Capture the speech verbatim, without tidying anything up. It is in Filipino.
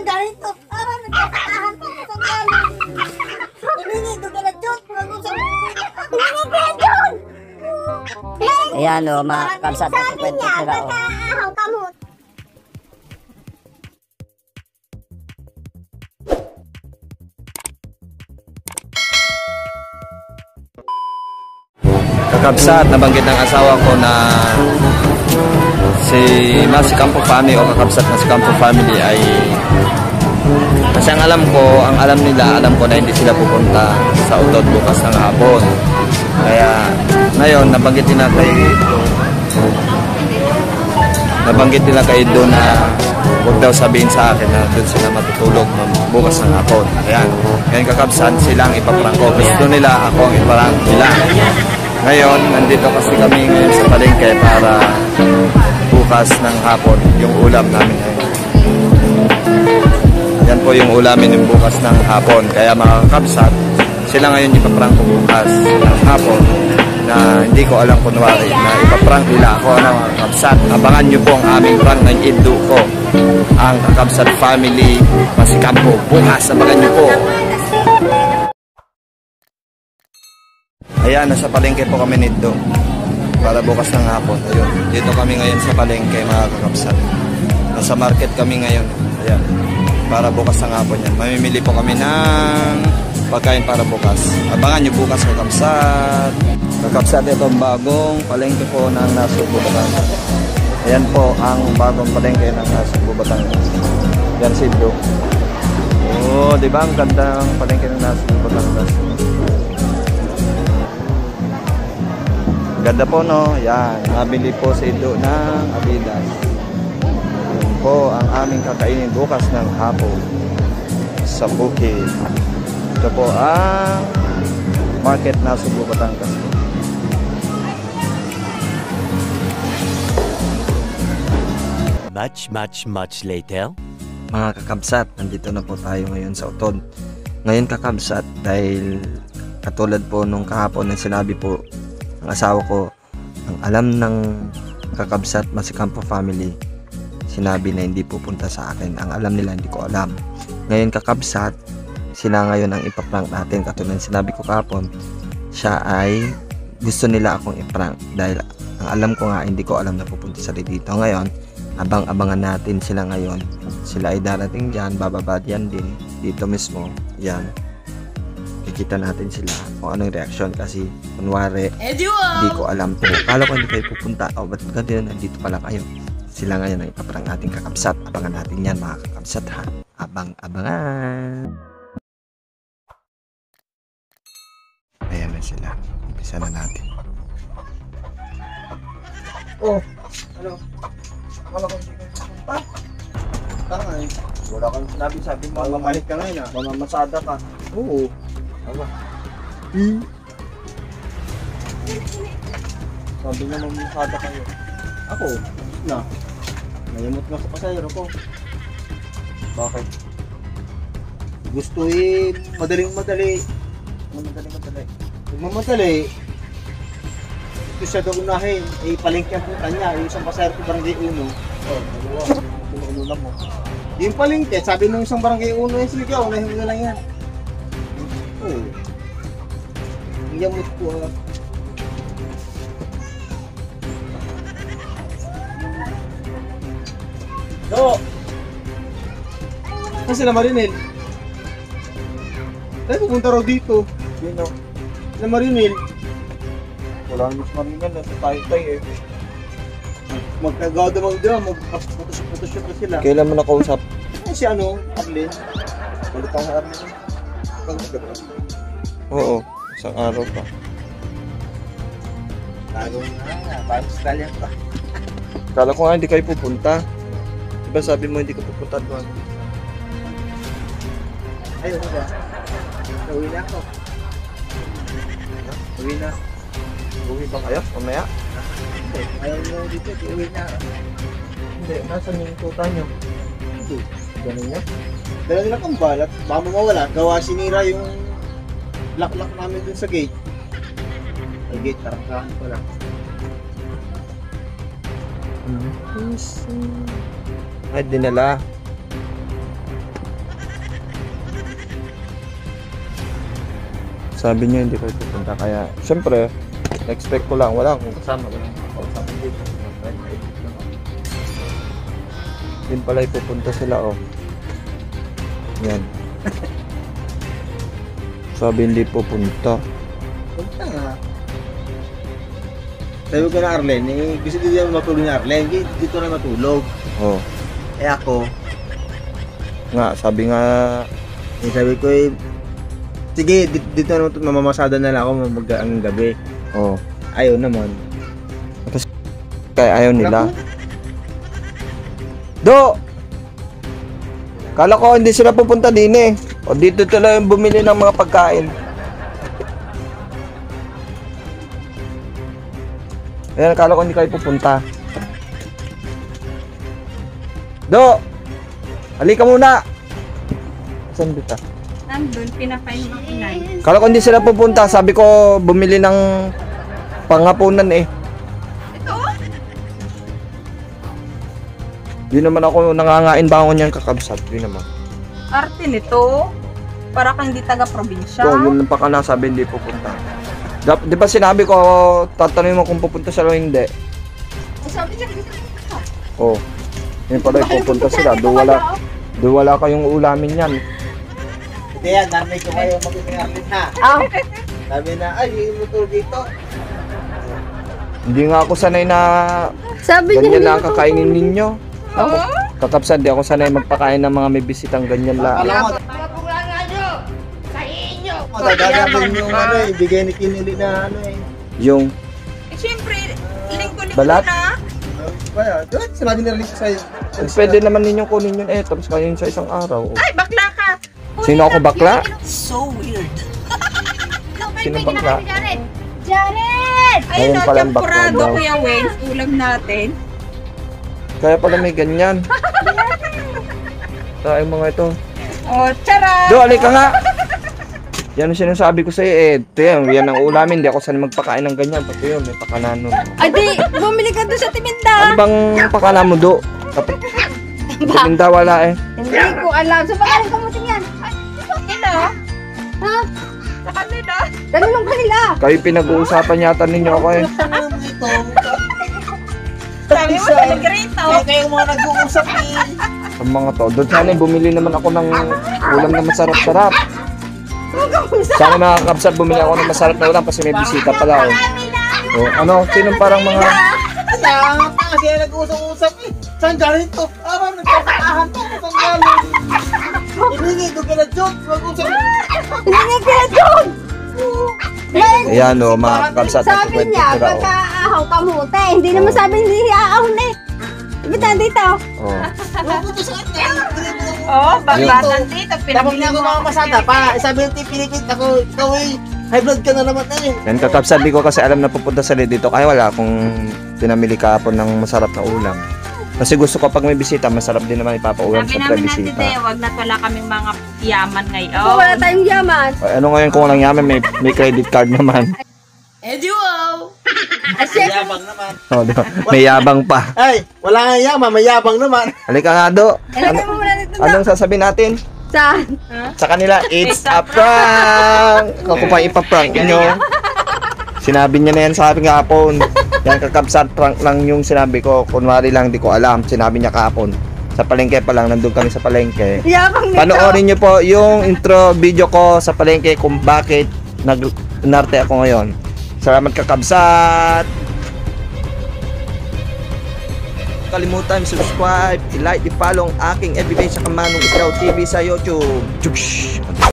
naman ganito. Para nagkakatahan pa sa galing. Humingi ko ka na Diyos. Mag-usap mo. Humingi ko na Diyos. Ayan o, mga kabsat. Sabi niya, pagkaahaw kamot. Kakabsat, nabanggit ng asawa ko na si Masi Campo Family o kakabsat na si Campo Family ay kasi ang alam ko, ang alam nila, alam ko na hindi sila pupunta sa Utod bukas ng hapon. Kaya ngayon, nabanggit nila kay nabanggit nila kay doon na huwag daw sabihin sa akin na doon sila matutulog bukas ng hapon. Ayan, ngayon kakabsat, silang ipaprangko. Gusto nila, ako ang iparang nila. Ngayon, nandito kasi kami ngayon sa palengke para bukas ng hapon yung ulam namin ngayon. Yan po yung ulamin ng bukas ng hapon. Kaya mga kakabsat, sila ngayon ipaprangko bukas ng hapon na hindi ko alam kunwari na ipaprank nila ako na mga kakabsat. Abangan nyo po ang aming prank ng idlo ko, ang Kakabsat Family Masi Campo. Bukas, abangan nyo po. Ayan, nasa palengke po kami nito para bukas ng hapon. Ayun, dito kami ngayon sa palengke mga kakabsat. Nasa market kami ngayon. Ayan, para bukas ng hapon yan. Mamimili po kami ng pagkain para bukas. Abangan nyo bukas kakabsat. Kakabsat, ito ang bagong palengke po ng Nasugbu, Batangas. Ayan po ang bagong palengke ng Nasugbu, Batangas. Yan si Bro. Oh, di ba ang ganda ng palengke ng Nasugbu, Batangas? Ganda po, no? Yan. Nabili po si Ido ng Adidas. Yan po ang aming kakainin bukas ng hapon sa bukid. Ito po ang market na Nasugbu, Batangas. Much, much, much later. Mga kakabsat, nandito na po tayo ngayon sa Utod. Ngayon kakabsat, dahil katulad po nung kahapon na sinabi po ang asawa ko, ang alam ng kakabsat Masi Campo Family, sinabi na hindi pupunta sa akin. Ang alam nila, hindi ko alam. Ngayon kakabsat, sila ngayon ang ipaprank natin. Katulad sinabi ko kahapon, siya ay gusto nila akong iprank dahil ang alam ko nga, hindi ko alam na pupunta sila dito. Ngayon, abang-abangan natin sila ngayon. Sila ay darating dyan, bababa dyan din, dito mismo, yan. Kikita natin sila kung anong reaksyon kasi kunwari hindi ko alam po. Kala ko hindi kayo pupunta. O ba't ganito nandito pala kayo? Sila ngayon ang ipaprang ating kakabsat. Abangan natin yan mga kakabsat ha. Abang-abangan. Ayan na sila. Umpisa na natin. Oh, ano? Wala kang hindi kayo pupunta? Tanga eh. Wala kang sinabi, sabi mo mamalit ka ngayon ah. Mamamasada ka. Oo. Aba. Hmm. Sabi niya mamasada kayo. Ako? Na. Nayamot nga sa pasayro ko. Bakit? Gusto eh, madaling madali. Madaling madali. Magmamadali. Gusto siya daw unahin. Eh, palengke ang puta niya. Yung isang pasayro ko barangay uno. Oh, dalawa. Pinuulam mo. Yung palengke, sabi nung isang barangay uno, eh, sige ka, unahin mo na lang yan. Oh. Ang yamot ko ah. Do! Saan sila Marinel? Ay, pupunta raw dito. Yun o. Sila Marinel. Wala naman si Marinel. Nasa tayo-tayo eh. Magkagawa daw mag-daw. Mag-photoshoot na sila. Kailan mo nakausap? Ay, si ano? Arlene. Balit ako sa Arlene. Oo. Isang araw pa. Bago na. Bago stallion pa. Kala ko nga hindi kayo pupunta. Diba sabi mo hindi ka pupunta doon? Ayun na ba? Uwi na ako. Uwi na. Uwi ba kayo? Mamaya? Hindi. Ayaw nyo dito. Uwi na. Hindi. Nasaan yung tuta nyo? Hindi. Ganun niya? Dala nila kang balat. Baka mawala. Gawa sinira yung lock-lock namin dun sa gate. Sa gate. Tarangkahan ko lang. Ay, dinala. Sabi niyo hindi kayo pupunta. Kaya, syempre, expect ko lang. Wala akong kasama. Wala akong kausap dito. Din pala ipupunta sila, oh. Yan. Sabi hindi pupunta. Punta nga. Sabi ko na Arlen, eh, gusto dito yung matulog ni Arlen, dito, dito na matulog. Oh. Eh ako, Nga, sabi nga, eh, sabi ko eh, sige, dito, dito na matulog, mamamasada na lang ako mag ang gabi. oh. Ayaw naman. Kaya ayaw nila. Do! Kala ko hindi sila pupunta din eh. O dito tuloy yung bumili ng mga pagkain. Ayan, kala ko hindi kayo pupunta. Do! Halika muna! Saan dito? Nandun, pinapain ng inay. Kala ko hindi sila pupunta. Sabi ko bumili ng pangapunan eh. Ito? Di naman ako nangangain bangon yan kakabsat. Di naman. Arte nito. Para kang hindi taga-probinsya. So, yun lang pa ka na sabi hindi pupunta. Dap- Di ba sinabi ko, tatanungin mo kung pupunta sila o hindi? Sabi niya, hindi ka. Oh. Yun pala pupunta sila. Do wala, do wala kayong ulamin yan. Hindi yan, narinig ko kayo mag-ibig ni Arlen ha. Ah, Sabi na, ay, yung matulog dito. Hindi nga ako sanay na Sabi niya, ganyan hindi lang matutulog. kakainin ninyo. oo. Kakabsat, di ako sanay magpakain ng mga may bisitang ganyan lang. Alam mo, madadagdagan yung ano eh, bigay ni Kinili na ano eh. Yung, Eh, syempre, linggo-linggo Balat? na. Kaya, doon, sinabi na rin sa'yo. pwede naman ninyong kunin yun eh. Tapos kainin sa isang araw. Oh. Ay, bakla ka. Sino ako bakla? So weird. Sino bakla? Jared! Ayun Ayun o, pala ang bakla champurado, daw. Kuya Wayne. Ulam natin. Kaya pala may ganyan. Tayo mga ito. Oh, tara. Do, alika nga! Yan ang sinasabi ko sa'yo eh. Ito yan, yan ang ulamin. Hindi ako sanay magpakain ng ganyan. Pati yun, may pakanan nun. Ay, di, bumili ka doon sa timinda. Ano bang pakanan mo, Do? Kapag timinda wala eh. Hindi ko alam. Sa pagaling kamuting yan. Ina, Ha? sa kanila. Tanong kanila. Kayo pinag-uusapan yata ninyo ako eh. Ano mo ito? Sabi mo sa Negrito. Kaya kayo mga nag-uusap eh. Sa mga to. Doon sana bumili naman ako ng ulam na masarap-sarap. Sana mga kakabsat, bumili ako ng masarap na ulam kasi may bisita pala. Oh. Oh, ano, sinong parang mga... Kaya nga pa kasi nag-uusap-usap eh. Saan galing to? Araw, nagkakaahan to. Saan galing? Hindi, doon ka na joke. Mag-usap. Hindi ka doon. Ayan o, mga kakabsat. Sabi niya, pagka-ahaw kamote. Hindi naman sabi hindi ahon eh. Bita dito. Oh. Mabuto sa kanya. Oh, bakla Dito. nandito. Tapos Pinabili niya ako mo. mga masada pa. Sabi ng tipinipit ako, ikaw eh. High blood ka na naman eh. Yan kakabsat, di ko kasi alam na pupunta sila dito. Kaya wala akong pinamili kahapon ng masarap na ulam. Kasi gusto ko pag may bisita, masarap din naman ipapaulam Sabi sa namin bisita. nandito, wag na't wala kaming mga yaman Kung ngayon. wala tayong yaman. Ay, ano ngayon kung walang yaman, may, may credit card naman. Ay, syempre. Mayabang naman. Oh, di ba? May yabang pa. Ay, wala nga yaman, mayabang naman. Halika nga, Do. Ilagay mo muna dito na. Anong sasabihin natin? Saan? Sa kanila, it's a prank! Ako pa ipaprank nyo. Sinabi niya na yan sa akin kahapon. Yan kakabsat, prank lang yung sinabi ko. Kunwari lang, di ko alam. Sinabi niya kahapon. Sa palengke pa lang, nandun kami sa palengke. Yabang nito. Panoorin niyo po yung intro video ko sa palengke kung bakit nag-narte ako ngayon. Salamat kakabsat! Kalimutan subscribe, i-like, i-follow ang aking everyday sa Kamanong Israel T V sa YouTube. Tsush!